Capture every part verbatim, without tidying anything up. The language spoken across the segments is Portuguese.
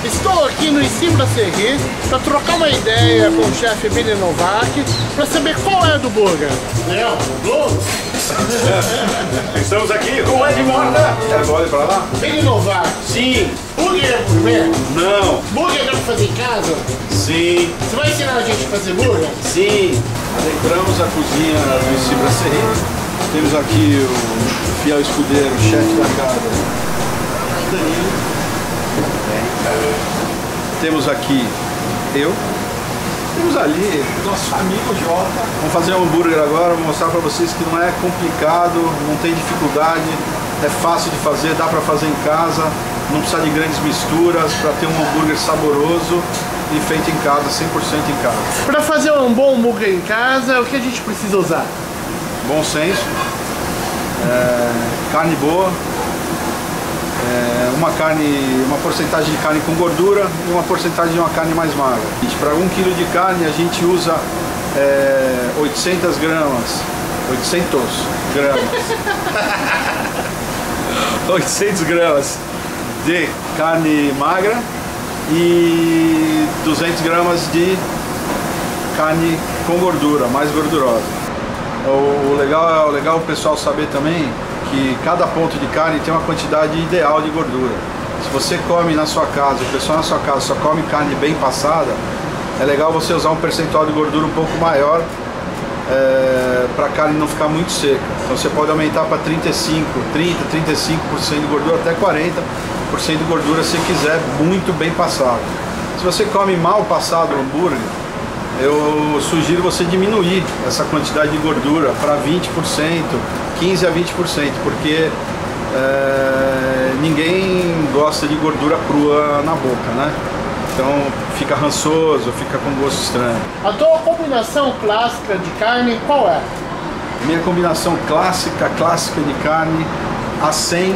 Estou aqui no Sim Brasserie para trocar uma ideia com o chefe Billy Novak para saber qual é do burger. Leão, Globo. Estamos aqui com o Ed Morta. É bom para lá? Billy Novak. Sim. Burger é gourmet? Não. Burger dá para fazer em casa? Sim. Você vai ensinar a gente a fazer burger? Sim. Adentramos a cozinha do Sim Brasserie. Temos aqui o fiel escudeiro, o chefe da casa, Danilo. Temos aqui eu. Temos ali nosso amigo Jota. Vamos fazer um hambúrguer agora, vou mostrar para vocês que não é complicado, não tem dificuldade, é fácil de fazer, dá para fazer em casa, não precisa de grandes misturas para ter um hambúrguer saboroso e feito em casa, cem por cento em casa. Para fazer um bom hambúrguer em casa, o que a gente precisa usar? Bom senso, é, carne boa, é, uma carne, uma porcentagem de carne com gordura e uma porcentagem de uma carne mais magra. Para um quilo de carne a gente usa é, oitocentas gramas, oitocentos gramas, oitocentos gramas de carne magra e duzentas gramas de carne com gordura, mais gordurosa. O legal, o legal é o pessoal saber também que cada ponto de carne tem uma quantidade ideal de gordura. Se você come na sua casa, o pessoal na sua casa só come carne bem passada, é legal você usar um percentual de gordura um pouco maior é, para a carne não ficar muito seca. Então você pode aumentar para trinta e cinco, trinta, trinta e cinco por cento de gordura, até quarenta por cento de gordura se quiser muito bem passado. Se você come mal passado o hambúrguer, eu sugiro você diminuir essa quantidade de gordura para vinte por cento, quinze a vinte por cento, porque é, ninguém gosta de gordura crua na boca, né? Então fica rançoso, fica com gosto estranho. A tua combinação clássica de carne qual é? Minha combinação clássica, clássica de carne, a cem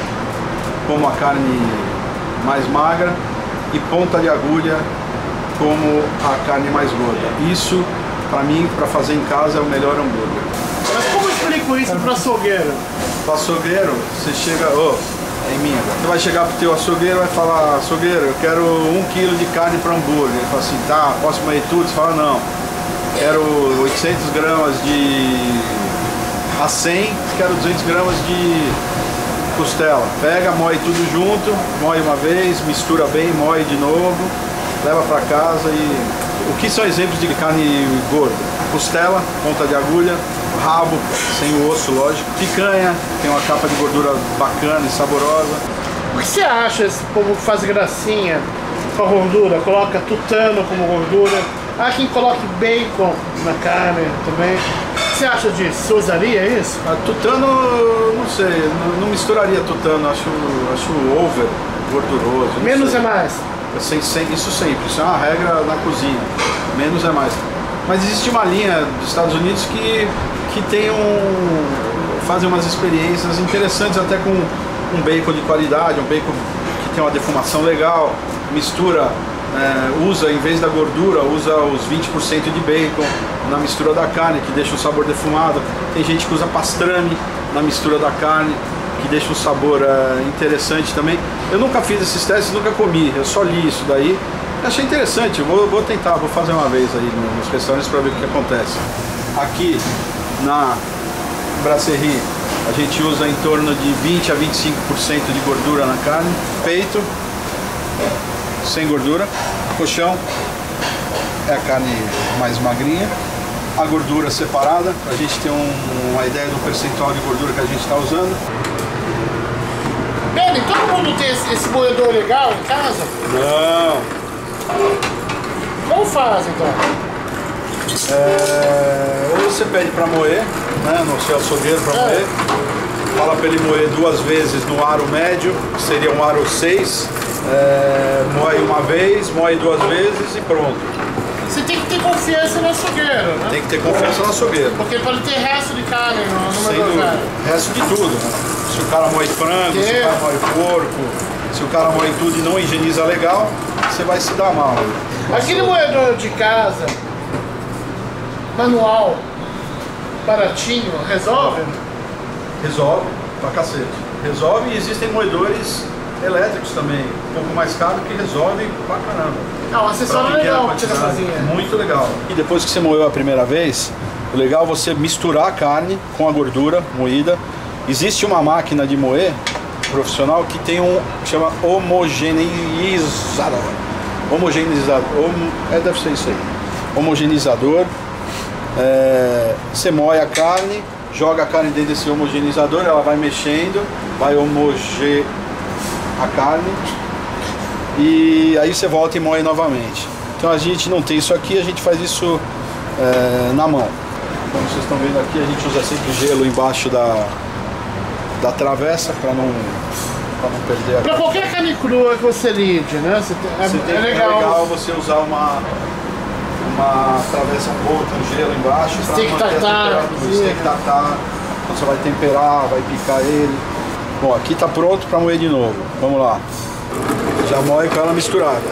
como a carne mais magra e ponta de agulha como a carne mais gorda. Isso, para mim, para fazer em casa é o melhor hambúrguer. Mas como eu explico isso para açougueiro? Para açougueiro, você chega... Oh, é em mim agora. Você vai chegar pro teu açougueiro e vai falar: açougueiro, eu quero um quilo de carne para hambúrguer. Ele fala assim: tá, posso moer tudo? Você fala: não, quero oitocentas gramas de a cem, quero duzentas gramas de costela. Pega, moe tudo junto, moe uma vez, mistura bem, moe de novo, leva para casa. E o que são exemplos de carne gorda? Costela, ponta de agulha, rabo, sem o osso, lógico, picanha, tem uma capa de gordura bacana e saborosa. O que você acha esse povo que faz gracinha com a gordura, coloca tutano como gordura, há quem coloque bacon na carne também? O que você acha disso? Você usaria isso? A tutano, não sei, não, não misturaria tutano, acho, acho over, gorduroso. Menos sei. é mais? Sem, sem, isso sempre, isso é uma regra na cozinha, menos é mais. Mas existe uma linha dos Estados Unidos que, que tem um, fazem umas experiências interessantes até com um bacon de qualidade, um bacon que tem uma defumação legal, mistura, é, usa, em vez da gordura, usa os vinte por cento de bacon na mistura da carne, que deixa o sabor defumado. Tem gente que usa pastrame na mistura da carne, que deixa um sabor é, interessante também. Eu nunca fiz esses testes, nunca comi, eu só li isso daí. Achei interessante, vou, vou tentar, vou fazer uma vez aí nos restaurantes para ver o que acontece. Aqui na Brasserie a gente usa em torno de vinte a vinte e cinco por cento de gordura na carne. Peito, sem gordura. Coxão é a carne mais magrinha. A gordura separada, para a gente ter um, uma ideia do percentual de gordura que a gente está usando. Benny, todo mundo tem esse, esse moedor legal em casa? Não. Como faz então? É, ou você pede para moer, né, no seu açougueiro para é. moer, fala para ele moer duas vezes no aro médio, que seria um aro seis, é, moe uma vez, moe duas vezes e pronto. Você tem que ter confiança no açougueiro, né? Tem que ter confiança no açougueiro. Porque pode ter resto de carne no Sem dúvida. Resto de tudo, né? Se o cara moe frango, que? se o cara moe porco, se o cara moe tudo e não higieniza legal, você vai se dar mal. Aquele moedor de casa, manual, baratinho, resolve? Resolve, pra cacete. Resolve, e existem moedores elétricos também, um pouco mais caro, que resolve pra caramba. Ah, um acessório legal pra tirar sozinha. Muito legal. E depois que você moeu a primeira vez, o legal é você misturar a carne com a gordura moída. Existe uma máquina de moer profissional que tem um que chama homogeneizador. Homogeneizador. Hom, é, deve ser isso aí. Homogeneizador. É, você moe a carne, joga a carne dentro desse homogeneizador, ela vai mexendo, vai homogeneizar a carne e aí você volta e moe novamente. Então a gente não tem isso aqui, a gente faz isso é, na mão. Como vocês estão vendo aqui, a gente usa sempre gelo embaixo da, da travessa para não, pra não perder a Para qualquer carne crua que você lide, né? Você tem, é, você tem, é, legal. é legal você usar uma, uma travessa boa com gelo embaixo para manter a temperatura. Steak tartar, então você vai temperar, vai picar ele. Bom, aqui está pronto para moer de novo. Vamos lá. Já moe com ela misturada.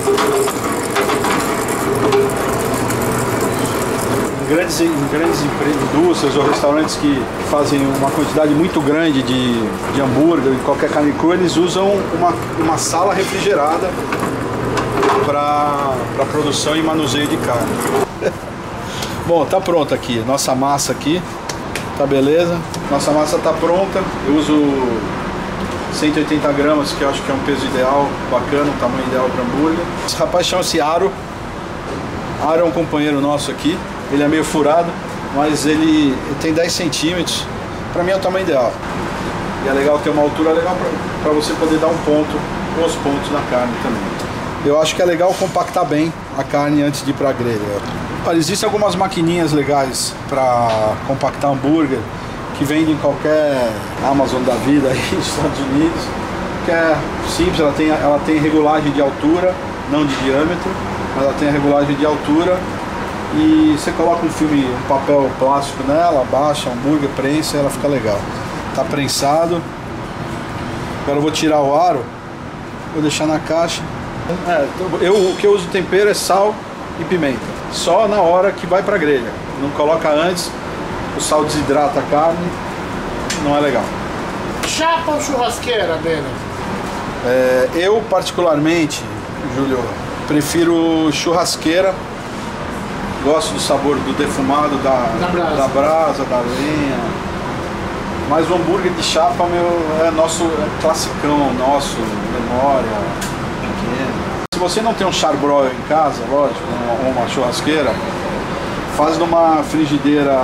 Em grandes, em grandes indústrias ou restaurantes que fazem uma quantidade muito grande de, de hambúrguer, de qualquer carne crua, eles usam uma, uma sala refrigerada para produção e manuseio de carne. Bom, tá pronto aqui. Nossa massa aqui. Tá beleza? Nossa massa tá pronta. Eu uso cento e oitenta gramas, que eu acho que é um peso ideal, bacana, um tamanho ideal para hambúrguer. Esse rapaz chama-se Aro. Aro é um companheiro nosso aqui. Ele é meio furado, mas ele, ele tem dez centímetros. Para mim é o tamanho ideal. E é legal ter uma altura legal para você poder dar um ponto com os pontos na carne também. Eu acho que é legal compactar bem a carne antes de ir para a grelha. Olha, existem algumas maquininhas legais para compactar hambúrguer que vendem em qualquer Amazon da vida aí nos Estados Unidos, que é simples, ela tem, ela tem regulagem de altura, não de diâmetro, mas ela tem a regulagem de altura e você coloca um filme, um papel plástico nela, abaixa, hambúrguer, prensa e ela fica legal. Tá prensado. Agora eu vou tirar o aro, vou deixar na caixa. É, eu, o que eu uso de tempero é sal e pimenta. Só na hora que vai pra grelha. Não coloca antes, o sal desidrata a carne, não é legal. Chapa ou churrasqueira, Bena? É, eu particularmente, Júlio, prefiro churrasqueira. Gosto do sabor do defumado da, da, brasa. da brasa, da lenha. Mas o hambúrguer de chapa meu, é nosso é classicão, nosso, memória, pequeno. Se você não tem um charbroil em casa, lógico, ou uma, uma churrasqueira, faz numa frigideira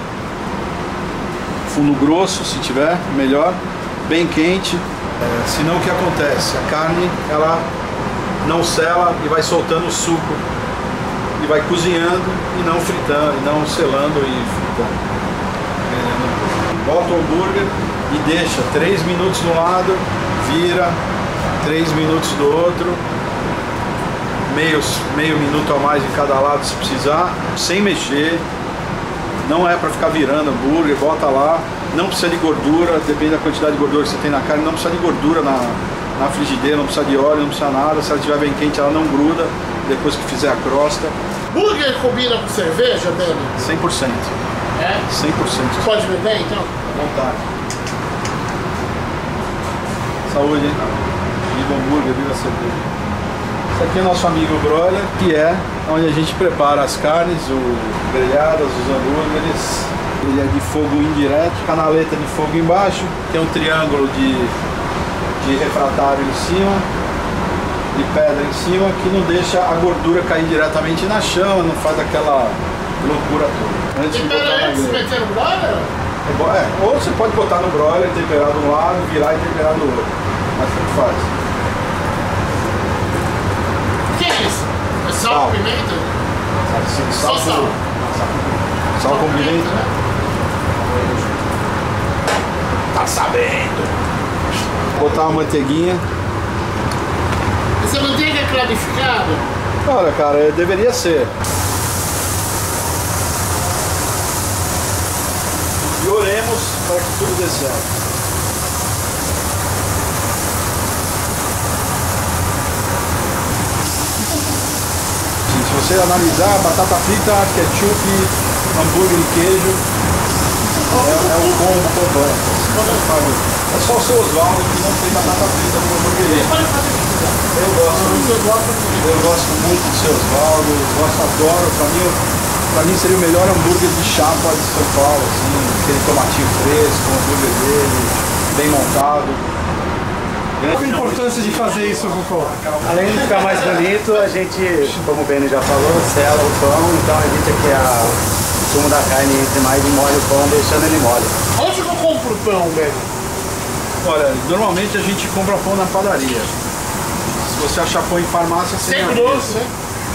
fundo grosso, se tiver, melhor, bem quente. É, senão o que acontece? A carne, ela não sela e vai soltando o suco. E vai cozinhando e não fritando, e não selando e fritando. Bota o hambúrguer e deixa três minutos de um lado, vira três minutos do outro, meio, meio minuto a mais em cada lado se precisar, sem mexer. Não é para ficar virando hambúrguer, bota lá. Não precisa de gordura, depende da quantidade de gordura que você tem na carne, não precisa de gordura na, na frigideira, não precisa de óleo, não precisa nada. Se ela estiver bem quente, ela não gruda depois que fizer a crosta. Burger combina com cerveja, Bena? cem por cento. É? cem por cento. Pode beber, então? À vontade. Saúde, hein? Viva hambúrguer, viva cerveja. Esse aqui é nosso amigo broiler, que é onde a gente prepara as carnes, o grelhadas, os hambúrgueres. Ele é de fogo indireto, canaleta de fogo embaixo, tem um triângulo de, de refratário em cima, de pedra em cima, que não deixa a gordura cair diretamente na chama, não faz aquela loucura toda. Antes de botar na antes de meter no broiler? É, ou você pode botar no broiler, temperar de um lado, virar e temperar do outro. Mas tanto faz. O que é isso? É sal, Sal. pimenta? Sal, Só sal. Sal, sal com pimenta, né? Tá sabendo. Botar uma manteiguinha. Essa manteiga é clarificada? Olha, cara, deveria ser. E oremos para que tudo dê certo. Se você analisar, batata frita, ketchup, hambúrguer e queijo, é um combo completo. É só o seu Osvaldo que não tem batata frita no hamburgueria. Eu gosto, eu gosto muito do seu Osvaldo, gosto, adoro. Pra mim, pra mim seria o melhor hambúrguer de chapa de São Paulo, assim, aquele tomatinho fresco, o hambúrguer dele, bem montado. Qual a importância de fazer isso, Cocô? Além de ficar mais bonito, a gente, como o Benny já falou, sela o pão, então evita que a, o sumo da carne entre mais e molhe o pão, deixando ele mole. Onde que eu compro o pão, Benny? Olha, normalmente a gente compra pão na padaria. Se você achar pão em farmácia, você Sem grosso, né?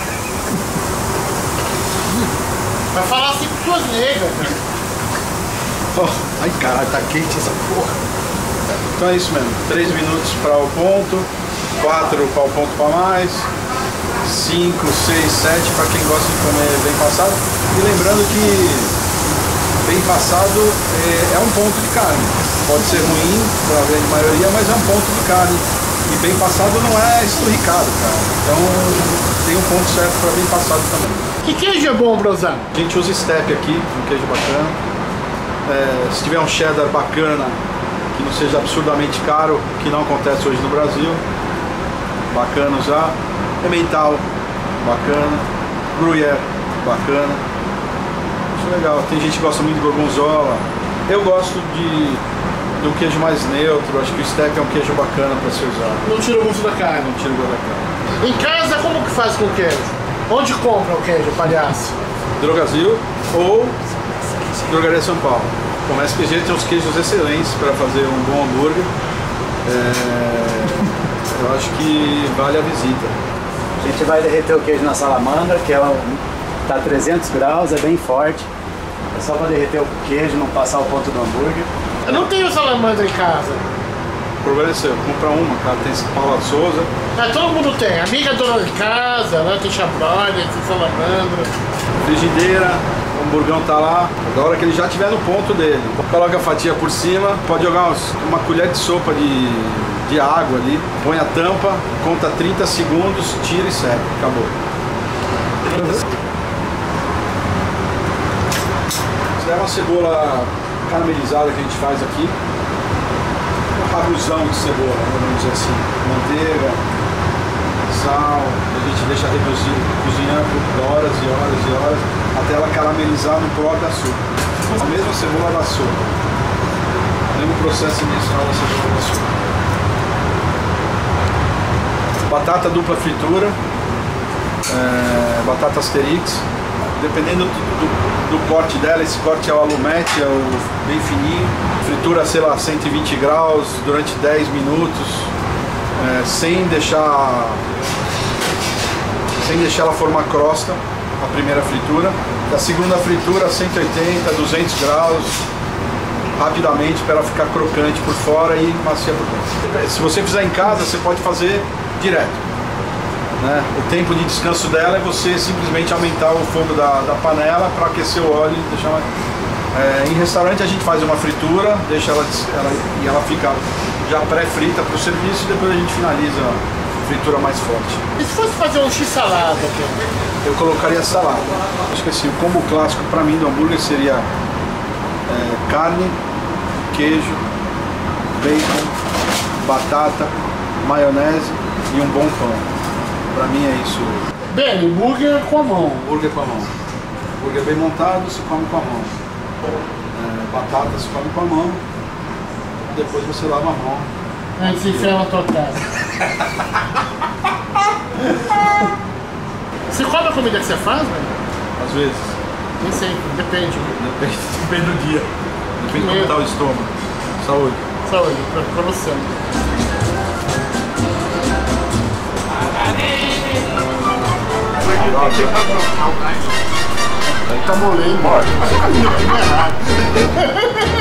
Vai falar assim com suas negras. Oh, ai caralho, tá quente essa porra. Então é isso mesmo, três minutos para o ponto, quatro para o ponto para mais, cinco, seis, sete para quem gosta de comer bem passado. E lembrando que bem passado é, é um ponto de carne. Pode ser ruim para a grande maioria, mas é um ponto de carne. E bem passado não é esturricado, cara. Então tem um ponto certo para bem passado também. Que queijo é bom, Brosão? A gente usa step aqui, um queijo bacana. É, se tiver um cheddar bacana, que não seja absurdamente caro, que não acontece hoje no Brasil, bacana usar. Emmental, bacana. Gruyère, bacana. Acho legal. Tem gente que gosta muito de gorgonzola. Eu gosto de, de um queijo mais neutro. Acho que o step é um queijo bacana para ser usado. Não tira o gosto da carne. Não tira o gosto da carne. Em casa, como que faz com o queijo? Onde compra o queijo, palhaço? Drogasil ou Drogaria São Paulo. Bom, a S P G tem uns queijos excelentes para fazer um bom hambúrguer. É, eu acho que vale a visita. A gente vai derreter o queijo na salamandra, que ela está a trezentos graus, é bem forte. É só para derreter o queijo, não passar o ponto do hambúrguer. Eu não tenho salamandra em casa. O problema é seu, compra uma, cara. Tem Paula Souza. Ah, todo mundo tem. Amiga dona de casa, né? Tem chabrolha, tem salamandra. Frigideira, o hamburgão tá lá. Da hora que ele já estiver no ponto dele, coloca a fatia por cima, pode jogar uns, uma colher de sopa de, de água ali, põe a tampa, conta trinta segundos, tira e seca. Acabou. Isso é uma cebola caramelizada que a gente faz aqui. Um rabuzão de cebola, vamos dizer assim. Manteiga, sal, a gente deixa reduzir, cozinhando por horas e horas e horas, até ela caramelizar no próprio açúcar. A mesma cebola da sopa. O mesmo processo inicial da cebola da sopa. Batata dupla fritura, é, batata asterix. Dependendo do, do, do corte dela, esse corte é o alumete, é o bem fininho. Fritura, sei lá, cento e vinte graus durante dez minutos, é, sem deixar sem deixar ela formar crosta, a primeira fritura. A segunda fritura, cento e oitenta, duzentos graus, rapidamente, para ela ficar crocante por fora e macia por dentro. Se você fizer em casa, você pode fazer direto. Né? O tempo de descanso dela é você simplesmente aumentar o fogo da, da panela para aquecer o óleo e deixar ela... É, em restaurante a gente faz uma fritura, deixa ela, ela e ela fica já pré-frita para o serviço e depois a gente finaliza a fritura mais forte. E se fosse fazer um x-salada aqui? Eu colocaria salada. Acho que assim, o combo clássico para mim do hambúrguer seria é, carne, queijo, bacon, batata, maionese e um bom pão. Pra mim é isso. Bem, hambúrguer com a mão. Hambúrguer com a mão. Hambúrguer bem montado, se come com a mão. É, batata se come com a mão. Depois você lava a mão. Antes de enfiar na tua casa. Você come a comida que você faz, velho? Às vezes. Nem sei, depende. Depende, depende do dia. Depende de como tá o estômago. Saúde. Saúde, pra, pra você. Aí tá molendo. Pode. Não, não é errado.